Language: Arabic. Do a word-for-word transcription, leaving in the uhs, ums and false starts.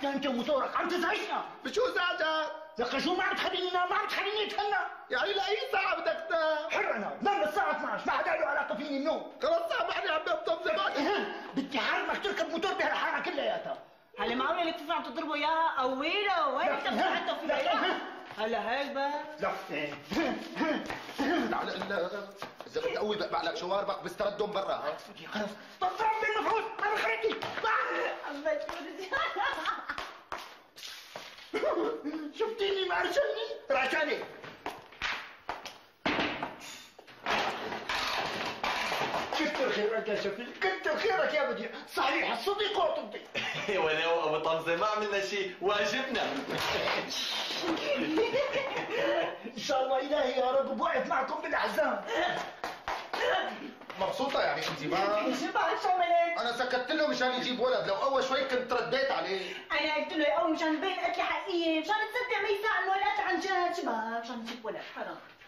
قعدت انت وموتورك عم تزعجنا. بشو زعجك؟ لك شو ما عم تخليني نام، ما عم تخليني اتهنى. يعني لاي ساعة بدك تنام؟ حر انا، نام الساعة اثنعش، ما حدا له علاقة فيني النوم. خلص سامحني عم بطم زمان. بدي حرمك تركب موتور بهالحارة كلياتها. هلا معقولة اللي بتسمع تضربوا اياها قويله وين انت فتحته فيها؟ هلا هيك بس؟ لا تعال اذا بدي اقوي بقبع لك شواربك بستردهم برا. ها خلص طفرت بالمفروض ما بخرجني. شفتيني ما رجعني رجعني. كتر خيرك يا شفيق، كتر خيرك يا بديع، صحيح الصديق وطبي. ولو ابو طمزه ما عملنا شيء، واجبنا. ان شاء الله الهي يا رب بوقف معكم بالاحزان. مبسوطة يعني انت ما؟ شو بعد شو عملت؟ انا سكت له مشان يجيب ولد، لو اول شوي كنت رديت عليه. انا قلت له يقوم مشان يبين قتلي حقيقيه، مشان تصدق ما يساعد انه القتل عن جد، شو بقى مشان تجيب ولد حرام.